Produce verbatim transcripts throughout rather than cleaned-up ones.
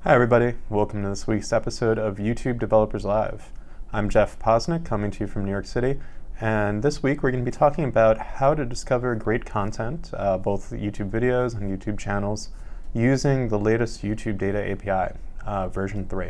Hi everybody, welcome to this week's episode of YouTube Developers Live. I'm Jeff Posnick, coming to you from New York City, and this week we're going to be talking about how to discover great content, uh, both YouTube videos and YouTube channels, using the latest YouTube Data A P I, uh, version three.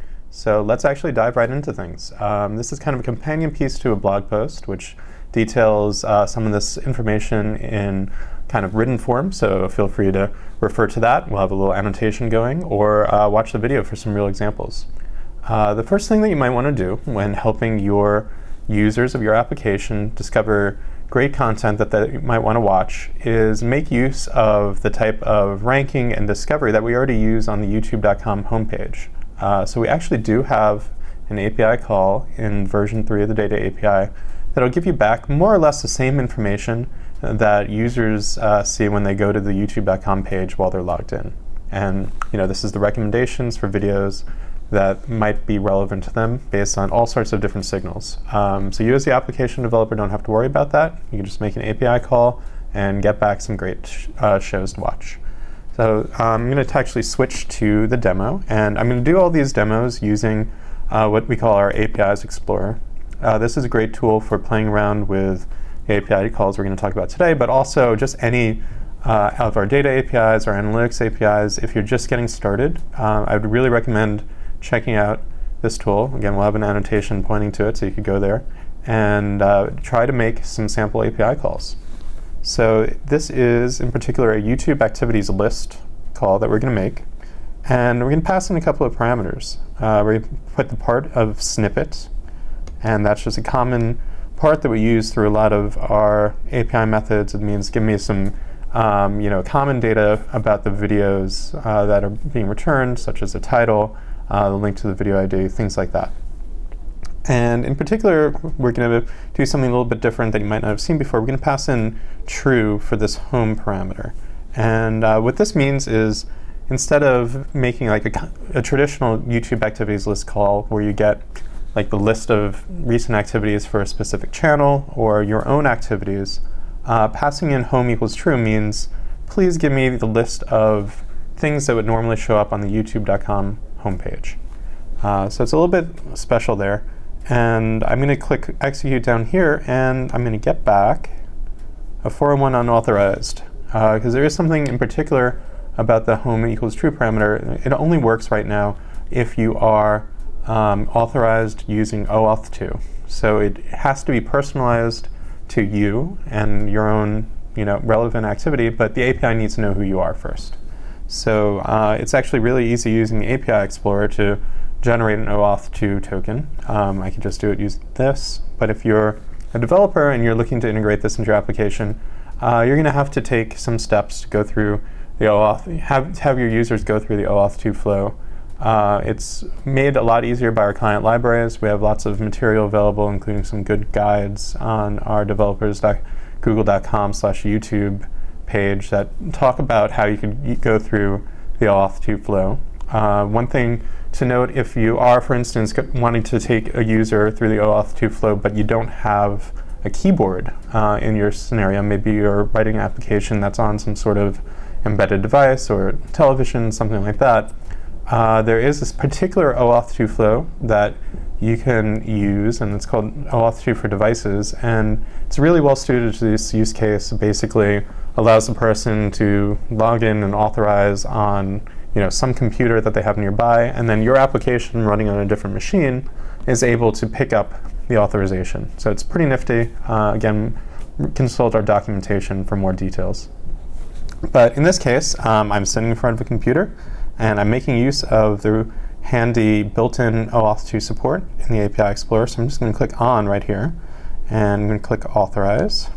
So let's actually dive right into things. Um, this is kind of a companion piece to a blog post which details uh, some of this information in kind of written form, so feel free to refer to that. We'll have a little annotation going, or uh, watch the video for some real examples. Uh, the first thing that you might want to do when helping your users of your application discover great content that they might want to watch is make use of the type of ranking and discovery that we already use on the YouTube dot com homepage. Uh, so we actually do have an A P I call in version three of the Data A P I that'll give you back more or less the same information that users uh, see when they go to the YouTube dot com page while they're logged in. And you know, this is the recommendations for videos that might be relevant to them based on all sorts of different signals. Um, so you as the application developer don't have to worry about that. You can just make an A P I call and get back some great sh uh, shows to watch. So um, I'm going to actually switch to the demo, and I'm going to do all these demos using uh, what we call our A P Is Explorer. Uh, this is a great tool for playing around with A P I calls we're going to talk about today, but also just any uh, of our data A P Is or analytics A P Is. If you're just getting started, uh, I would really recommend checking out this tool. Again, we'll have an annotation pointing to it, so you could go there and uh, try to make some sample A P I calls. So this is, in particular, a YouTube activities list call that we're going to make, and we're going to pass in a couple of parameters. Uh, we're going to put the part of snippet, and that's just a common part that we use through a lot of our A P I methods. It means give me some um, you know, common data about the videos uh, that are being returned, such as the title, uh, the link to the video I D, things like that. And in particular, we're going to do something a little bit different that you might not have seen before. We're going to pass in true for this home parameter. And uh, what this means is, instead of making like a, a traditional YouTube activities list call where you get like the list of recent activities for a specific channel or your own activities, uh, passing in home equals true means please give me the list of things that would normally show up on the YouTube dot com homepage. Uh, so it's a little bit special there. And I'm going to click execute down here, and I'm going to get back a four oh one unauthorized, because uh, there is something in particular about the home equals true parameter. It only works right now if you are Um, authorized using OAuth two. So it has to be personalized to you and your own you know, relevant activity, but the A P I needs to know who you are first. So uh, it's actually really easy using the A P I Explorer to generate an OAuth two token. Um, I can just do it using this, but if you're a developer and you're looking to integrate this into your application, uh, you're going to have to take some steps to go through the OAuth, have, have your users go through the OAuth two flow. Uh, it's made a lot easier by our client libraries. We have lots of material available, including some good guides on our developers dot google dot com slash YouTube page that talk about how you could go through the OAuth two flow. Uh, one thing to note, if you are, for instance, wanting to take a user through the OAuth two flow, but you don't have a keyboard uh, in your scenario, maybe you're writing an application that's on some sort of embedded device or television, something like that, Uh, there is this particular OAuth two flow that you can use, and it's called OAuth two for devices, and it's really well suited to this use case. It basically allows the person to log in and authorize on you know, some computer that they have nearby, and then your application running on a different machine is able to pick up the authorization. So it's pretty nifty. Uh, again, consult our documentation for more details. But in this case, um, I'm sitting in front of a computer, and I'm making use of the handy built-in OAuth two support in the A P I Explorer. So I'm just going to click on right here, and I'm going to click authorize.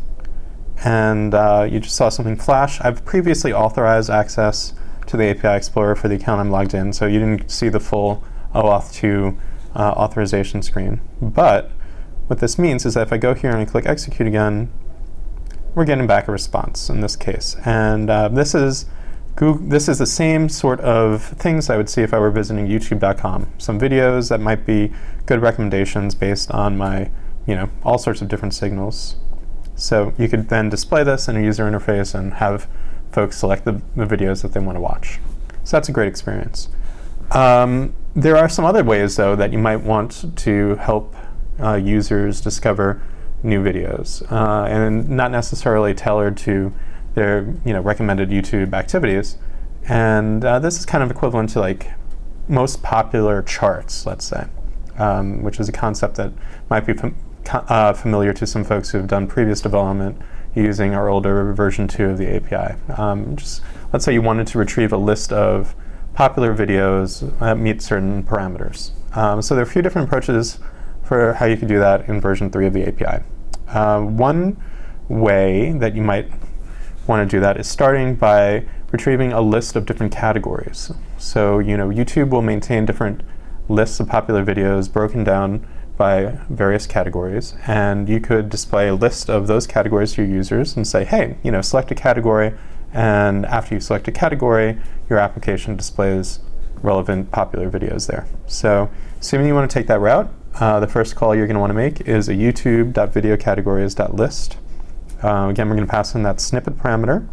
And uh, you just saw something flash. I've previously authorized access to the A P I Explorer for the account I'm logged in, so you didn't see the full OAuth two uh, authorization screen. But what this means is that if I go here and I click execute again, we're getting back a response in this case. And uh, this is Google, this is the same sort of things I would see if I were visiting YouTube dot com. Some videos that might be good recommendations based on my, you know, all sorts of different signals. So you could then display this in a user interface and have folks select the, the videos that they want to watch. So that's a great experience. Um, there are some other ways, though, that you might want to help uh, users discover new videos, uh, and not necessarily tailored to their you know recommended YouTube activities. And uh, this is kind of equivalent to like most popular charts, let's say, um, which is a concept that might be fam uh, familiar to some folks who have done previous development using our older version two of the A P I. Um, just let's say you wanted to retrieve a list of popular videos that meet certain parameters. Um, so there are a few different approaches for how you could do that in version three of the A P I. Uh, one way that you might want to do that is starting by retrieving a list of different categories. So you know, YouTube will maintain different lists of popular videos broken down by various categories, and you could display a list of those categories to your users and say, hey, you know, select a category, and after you select a category, your application displays relevant popular videos there. So assuming you want to take that route, uh, the first call you're going to want to make is a youtube.videocategories.list. Uh, again, we're going to pass in that snippet parameter.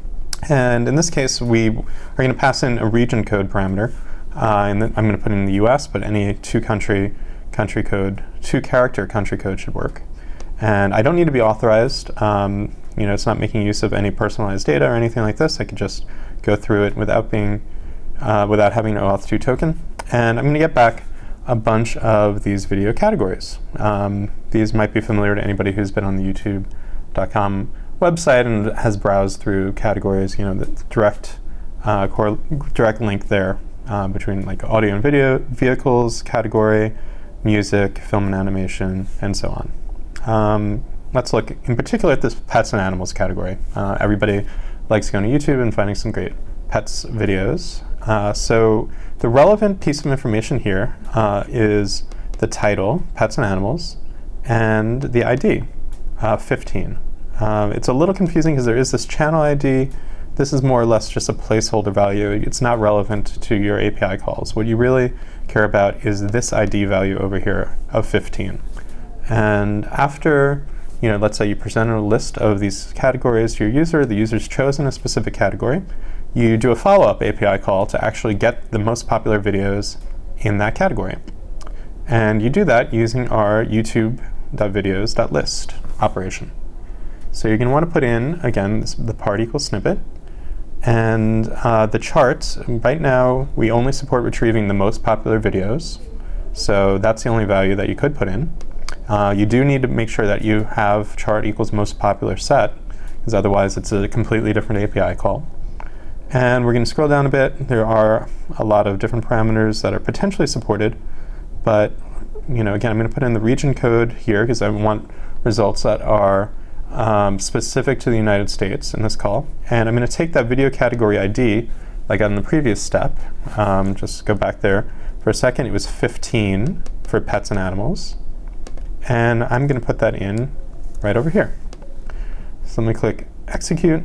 And in this case, we are going to pass in a region code parameter. Uh, and then I'm going to put in the U S, but any two country country code, two character country code should work. And I don't need to be authorized. Um, you know, it's not making use of any personalized data or anything like this. I could just go through it without being, uh, without having an O auth two token. And I'm going to get back a bunch of these video categories. Um, these might be familiar to anybody who's been on the YouTube dot com website and has browsed through categories. You know, the direct uh, core, direct link there uh, between like audio and video, vehicles category, music, film and animation, and so on. Um, let's look in particular at this pets and animals category. Uh, everybody likes going to YouTube and finding some great pets videos. Uh, so the relevant piece of information here uh, is the title, pets and animals, and the I D, uh, fifteen. Um, it's a little confusing because there is this channel I D. This is more or less just a placeholder value. It's not relevant to your A P I calls. What you really care about is this I D value over here of fifteen. And after, you know, let's say you presented a list of these categories to your user, the user's chosen a specific category, you do a follow-up A P I call to actually get the most popular videos in that category. And you do that using our youtube.videos.list operation. So you're going to want to put in, again, this, the part equals snippet. And uh, the charts, right now, we only support retrieving the most popular videos. So that's the only value that you could put in. Uh, you do need to make sure that you have chart equals most popular set, because otherwise it's a completely different A P I call. And we're going to scroll down a bit. There are a lot of different parameters that are potentially supported. But you know, again, I'm going to put in the region code here because I want results that are Um, specific to the United States in this call. And I'm going to take that video category I D, like on the previous step, um, just go back there for a second. It was fifteen for pets and animals. And I'm going to put that in right over here. So let me click execute.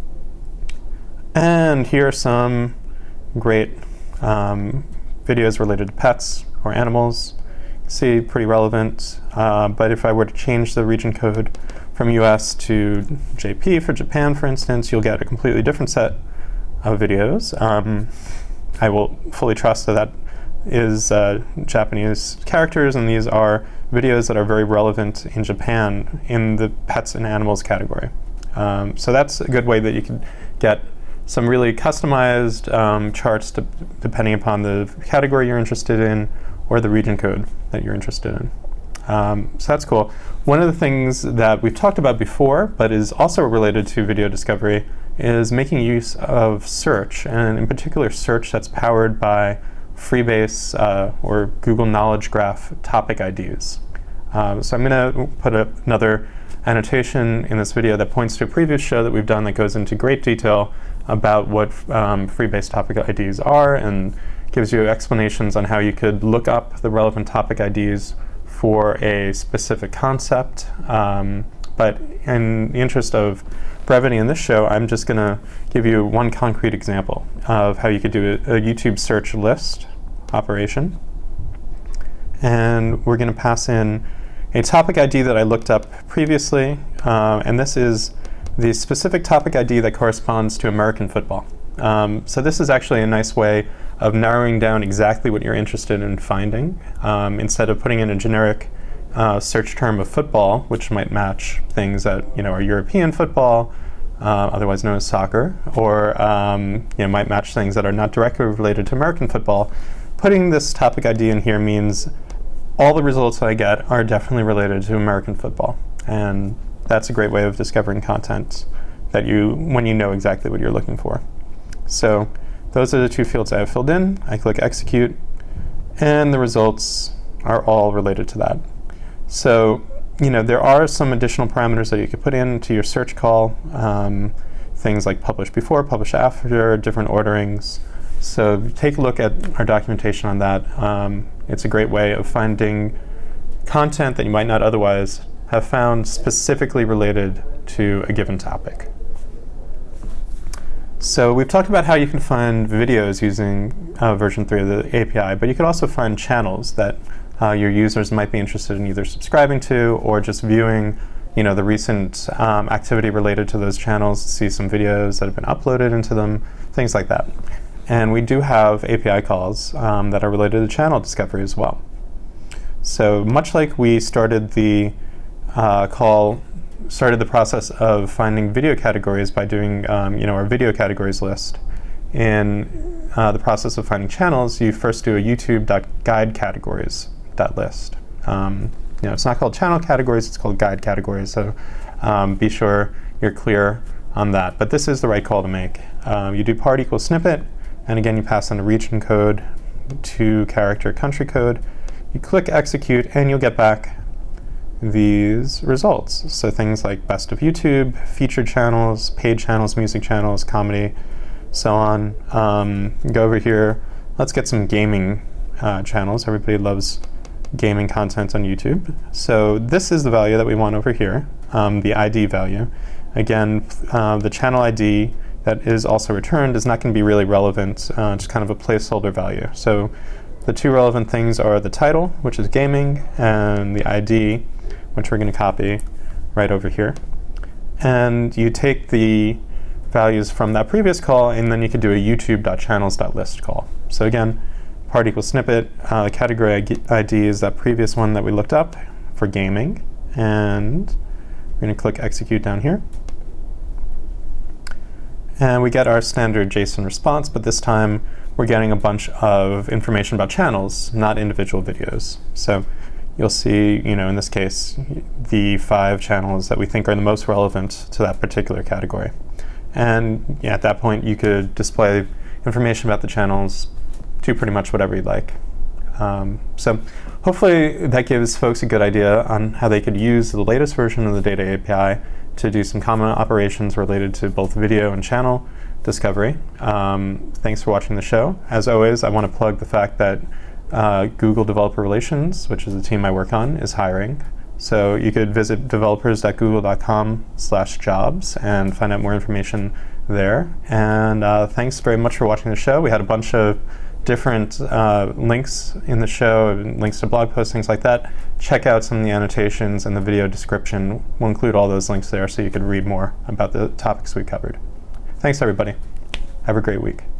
And here are some great um, videos related to pets or animals. See, pretty relevant. Uh, but if I were to change the region code from U S to J P for Japan, for instance, you'll get a completely different set of videos. Um, I will fully trust that that is uh, Japanese characters, and these are videos that are very relevant in Japan in the pets and animals category. Um, so that's a good way that you can get some really customized um, charts to, depending upon the category you're interested in or the region code that you're interested in. Um, so that's cool. One of the things that we've talked about before, but is also related to video discovery, is making use of search, and in particular search that's powered by Freebase uh, or Google Knowledge Graph topic I Ds. Um, so I'm going to put a, another annotation in this video that points to a previous show that we've done that goes into great detail about what um, Freebase topic I Ds are and gives you explanations on how you could look up the relevant topic I Ds for a specific concept. Um, but in the interest of brevity in this show, I'm just going to give you one concrete example of how you could do a, a YouTube search list operation. And we're going to pass in a topic I D that I looked up previously. Uh, and this is the specific topic I D that corresponds to American football. Um, so this is actually a nice way of narrowing down exactly what you're interested in finding. Um, instead of putting in a generic uh, search term of football, which might match things that you know are European football, uh, otherwise known as soccer, or um, you know, might match things that are not directly related to American football, putting this topic I D in here means all the results that I get are definitely related to American football. And that's a great way of discovering content that you, when you know exactly what you're looking for. So those are the two fields I have filled in. I click execute, and the results are all related to that. So, you know, there are some additional parameters that you could put into your search call, um, things like publish before, publish after, different orderings. So take a look at our documentation on that. Um, it's a great way of finding content that you might not otherwise have found specifically related to a given topic. So we've talked about how you can find videos using uh, version three of the A P I, but you can also find channels that uh, your users might be interested in either subscribing to or just viewing, you know, the recent um, activity related to those channels, see some videos that have been uploaded into them, things like that. And we do have A P I calls um, that are related to channel discovery as well. So much like we started the uh, call, started the process of finding video categories by doing um, you know, our video categories list, in uh, the process of finding channels, you first do a youtube.guidecategories.list. Um, you know, it's not called channel categories, it's called guide categories, so um, be sure you're clear on that. But this is the right call to make. Um, you do part equals snippet, and again you pass in a region code, two character country code. You click execute and you'll get back these results. So things like best of YouTube, featured channels, paid channels, music channels, comedy, so on. Um, go over here, let's get some gaming uh, channels. Everybody loves gaming content on YouTube. So this is the value that we want over here, um, the I D value. Again, uh, the channel I D that is also returned is not going to be really relevant, uh, just kind of a placeholder value. So the two relevant things are the title, which is gaming, and the I D, which we're going to copy right over here. And you take the values from that previous call, and then you could do a youtube.channels.list call. So again, part equals snippet, uh, the category I D is that previous one that we looked up for gaming, and we're going to click execute down here. And we get our standard JSON response, but this time we're getting a bunch of information about channels, not individual videos. So you'll see, you know, in this case, the five channels that we think are the most relevant to that particular category. And yeah, at that point, you could display information about the channels, do pretty much whatever you'd like. Um, so hopefully that gives folks a good idea on how they could use the latest version of the Data A P I to do some common operations related to both video and channel discovery. Um, thanks for watching the show. As always, I want to plug the fact that uh, Google Developer Relations, which is the team I work on, is hiring. So you could visit developers dot google dot com slash jobs and find out more information there. And uh, thanks very much for watching the show. We had a bunch of different uh, links in the show, links to blog posts, things like that. Check out some of the annotations and the video description. We'll include all those links there so you can read more about the topics we covered. Thanks, everybody. Have a great week.